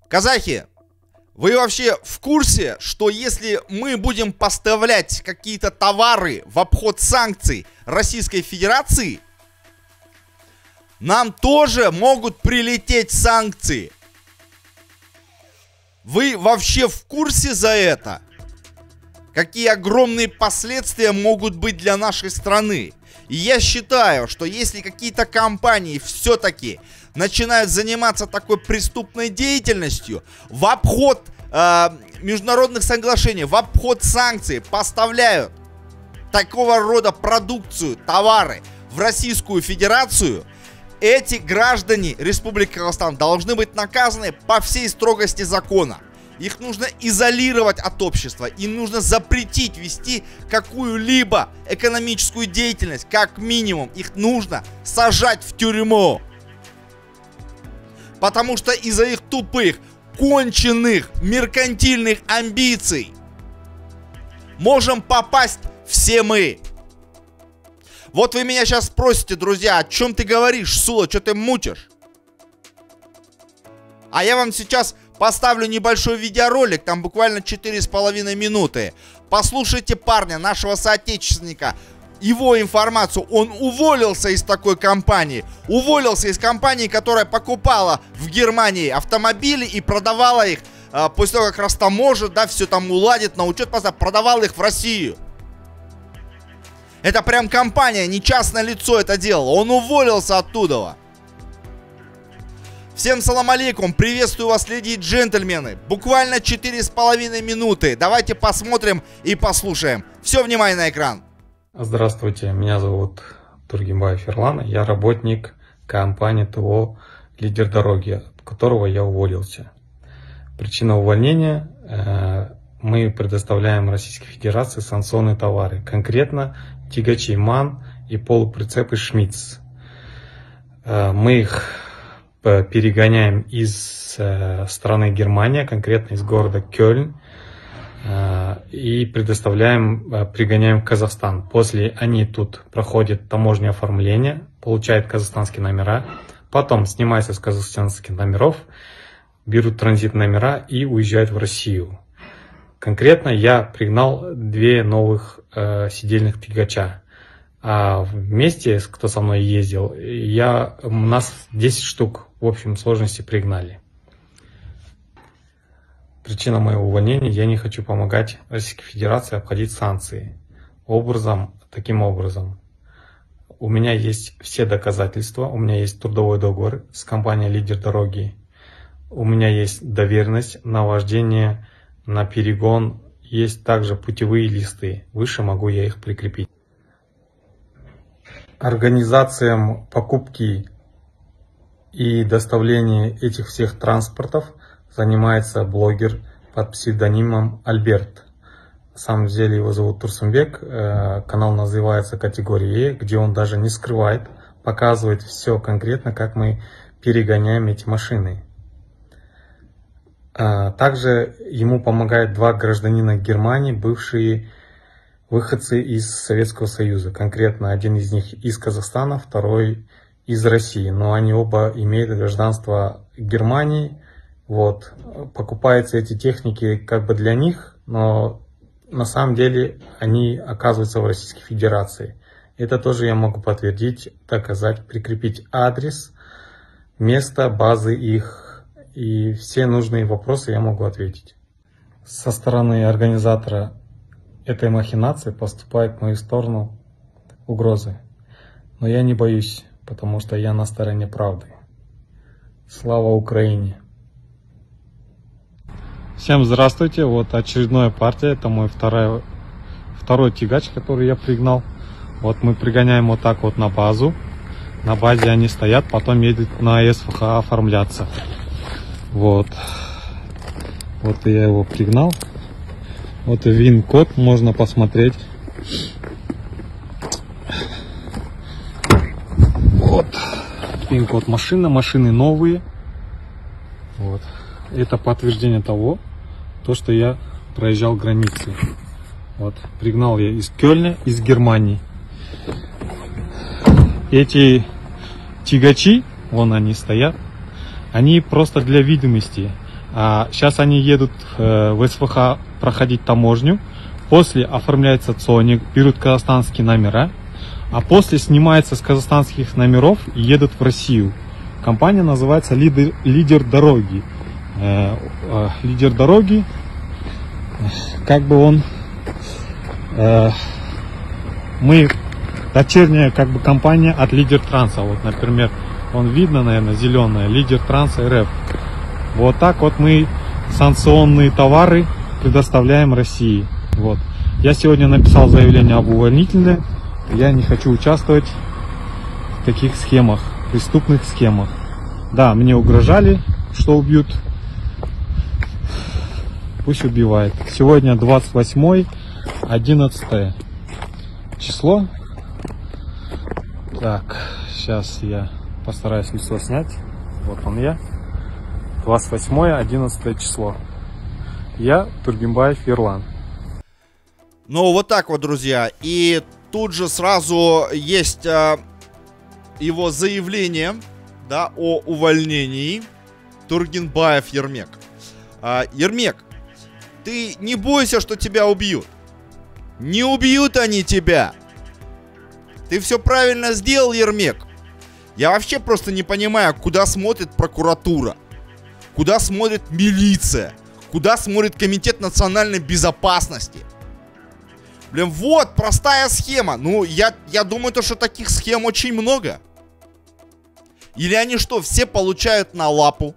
Казахи, вы вообще в курсе, что если мы будем поставлять какие-то товары в обход санкций Российской Федерации, нам тоже могут прилететь санкции? Вы вообще в курсе за это? Какие огромные последствия могут быть для нашей страны? И я считаю, что если какие-то компании все-таки начинают заниматься такой преступной деятельностью, в обход международных соглашений, в обход санкций поставляют такого рода продукцию, товары в Российскую Федерацию, эти граждане Республики Казахстан должны быть наказаны по всей строгости закона. Их нужно изолировать от общества, им нужно запретить вести какую-либо экономическую деятельность, как минимум. Их нужно сажать в тюрьму. Потому что из-за их тупых, конченных, меркантильных амбиций можем попасть все мы. Вот вы меня сейчас спросите, друзья, о чем ты говоришь, Сула, что ты мутишь? А я вам сейчас поставлю небольшой видеоролик, там буквально 4,5 минуты. Послушайте парня, нашего соотечественника, его информацию. Он уволился из такой компании. Уволился из компании, которая покупала в Германии автомобили и продавала их, после того, как растаможит, да, все там уладит, на учет поставит, продавала их в Россию. Это прям компания, не частное лицо это делало. Он уволился оттуда. Всем салам алейкум, приветствую вас, леди и джентльмены. Буквально 4,5 минуты. Давайте посмотрим и послушаем. Все, внимание на экран. Здравствуйте, меня зовут Тургенбаев Ерлан. Я работник компании ТО «Лидер дороги», от которого я уволился. Причина увольнения: мы предоставляем Российской Федерации санкционные товары. Конкретно тягачи МАН и полуприцепы Шмидц. Мы их перегоняем из страны Германия, конкретно из города Кёльн, и пригоняем в Казахстан. После они тут проходят таможенное оформление, получают казахстанские номера, потом снимаются с казахстанских номеров, берут транзит номера и уезжают в Россию. Конкретно я пригнал 2 новых сидельных тягача. А вместе, кто со мной ездил, у нас 10 штук в общем сложности пригнали. Причина моего увольнения: я не хочу помогать Российской Федерации обходить санкции. Таким образом, у меня есть все доказательства, у меня есть трудовой договор с компанией «Лидер дороги», у меня есть доверенность на вождение, на перегон, есть также путевые листы, выше могу я их прикрепить. Организацией покупки и доставления этих всех транспортов занимается блогер под псевдонимом Альберт. На самом деле его зовут Турсунбек, канал называется «Категория Е», где он даже не скрывает, показывает все конкретно, как мы перегоняем эти машины. Также ему помогают 2 гражданина Германии, бывшие выходцы из Советского Союза. Конкретно один из них из Казахстана, второй из России. Но они оба имеют гражданство Германии. Вот. Покупаются эти техники как бы для них, но на самом деле они оказываются в Российской Федерации. Это тоже я могу подтвердить, доказать, прикрепить адрес, место, базы их. И все нужные вопросы я могу ответить. Со стороны организатора этой махинации поступает в мою сторону угрозы. Но я не боюсь, потому что я на стороне правды. Слава Украине! Всем здравствуйте! Вот очередная партия. Это мой второй тягач, который я пригнал. Вот мы пригоняем вот так вот на базу. На базе они стоят, потом едут на СФХ оформляться. Вот я его пригнал. Вот и ВИН-код можно посмотреть. Вот ВИН-код машины новые. Вот. Это подтверждение того, что я проезжал границы. Вот пригнал я из Кёльна, из Германии. Эти тягачи, вон они стоят, они просто для видимости. Сейчас они едут в СВХ проходить таможню. После оформляется ЦОНик, берут казахстанские номера. А после снимается с казахстанских номеров и едут в Россию. Компания называется «Лидер дороги». «Лидер дороги», как бы он... мы дочерняя как бы компания от Лидер Транса. Вот, например, он видно, наверное, зеленая, Лидер Транса РФ. Вот так вот мы санкционные товары предоставляем России. Вот. Я сегодня написал заявление об увольнительном. Я не хочу участвовать в таких схемах, преступных схемах. Да, мне угрожали, что убьют. Пусть убивает. Сегодня 28-11 число. Так, сейчас я постараюсь лицо снять. Вот он я. 28-11 число. Я Тургенбаев Ерлан. Ну, вот так вот, друзья. И тут же сразу есть его заявление, да, о увольнении. Тургенбаев Ермек. Ермек, ты не бойся, что тебя убьют. Не убьют они тебя. Ты все правильно сделал, Ермек. Я вообще просто не понимаю, куда смотрит прокуратура, куда смотрит милиция, куда смотрит Комитет национальной безопасности. Блин, вот простая схема. Ну, я думаю, что таких схем очень много. Или они что, все получают на лапу?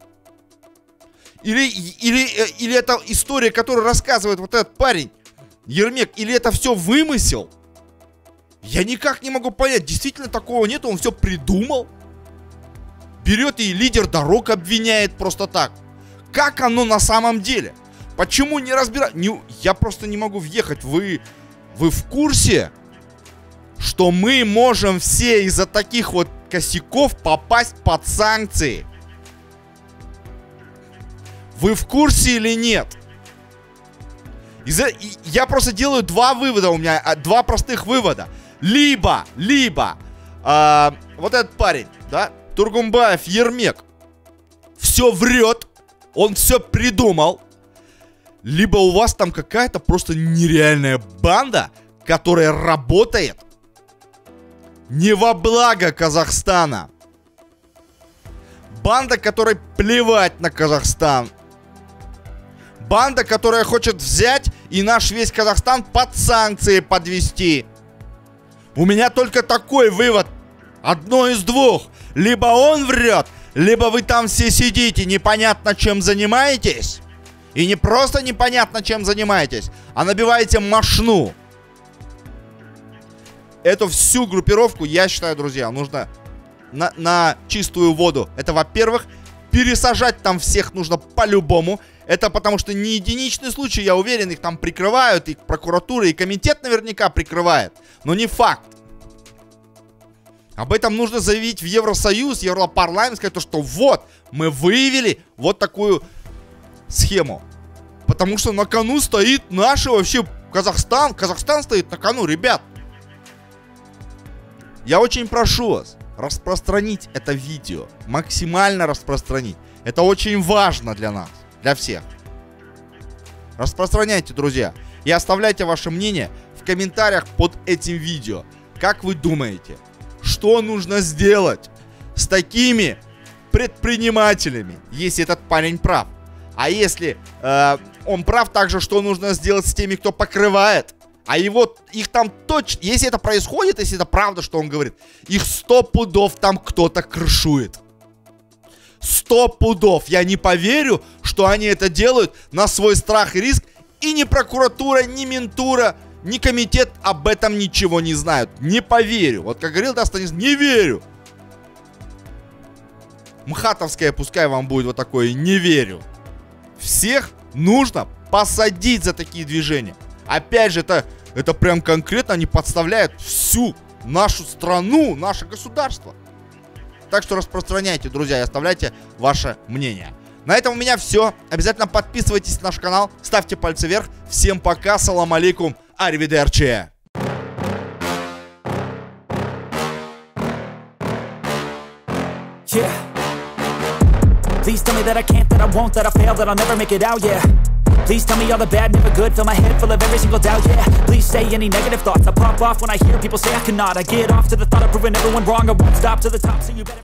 Или это история, которую рассказывает вот этот парень, Ермек, или это все вымысел? Я никак не могу понять. Действительно такого нет, он все придумал. Берет и Лидер дорог обвиняет просто так. Как оно на самом деле? Почему не разбирать? Я просто не могу въехать. Вы в курсе, что мы можем все из-за таких вот косяков попасть под санкции? Вы в курсе или нет? Я просто делаю два вывода. У меня два простых вывода. Либо вот этот парень, да, Тургенбаев Ермек, все врет, он все придумал. Либо у вас там какая-то просто нереальная банда, которая работает не во благо Казахстана. Банда, которой плевать на Казахстан. Банда, которая хочет взять и наш весь Казахстан под санкции подвести. У меня только такой вывод. Одно из двух. Либо он врет, либо вы там все сидите, непонятно чем занимаетесь. И не просто непонятно чем занимаетесь, а набиваете мошну. Эту всю группировку, я считаю, друзья, нужно на чистую воду. Это, во-первых, пересажать там всех нужно по-любому. Это потому что не единичный случай, я уверен, их там прикрывают, и прокуратура, и комитет наверняка прикрывает. Но не факт. Об этом нужно заявить в Евросоюз, Европарламент, сказать, что вот, мы выявили вот такую схему. Потому что на кону стоит наш вообще Казахстан. Казахстан стоит на кону, ребят. Я очень прошу вас распространить это видео. Максимально распространить. Это очень важно для нас, для всех. Распространяйте, друзья. И оставляйте ваше мнение в комментариях под этим видео. Как вы думаете, что нужно сделать с такими предпринимателями, если этот парень прав? А если он прав, также что нужно сделать с теми, кто покрывает? А их там точно, если это происходит, если это правда, что он говорит, их 100 пудов там кто-то крышует. 100 пудов. Я не поверю, что они это делают на свой страх и риск. И ни прокуратура, ни ментура, ни комитет об этом ничего не знают. Не поверю. Вот как говорил Станислав, не верю. Мхатовская, пускай вам будет вот такое, не верю. Всех нужно посадить за такие движения. Опять же, это прям конкретно они подставляют всю нашу страну, наше государство. Так что распространяйте, друзья, и оставляйте ваше мнение. На этом у меня все. Обязательно подписывайтесь на наш канал, ставьте пальцы вверх. Всем пока, салам алейкум, аривидерчи. Yeah. Please tell me that I can't, that I won't, that I fail, that I'll never make it out, yeah. Please tell me all the bad, never good, fill my head full of every single doubt, yeah. Please say any negative thoughts, I pop off when I hear people say I cannot. I get off to the thought of proving everyone wrong, I won't stop to the top, so you better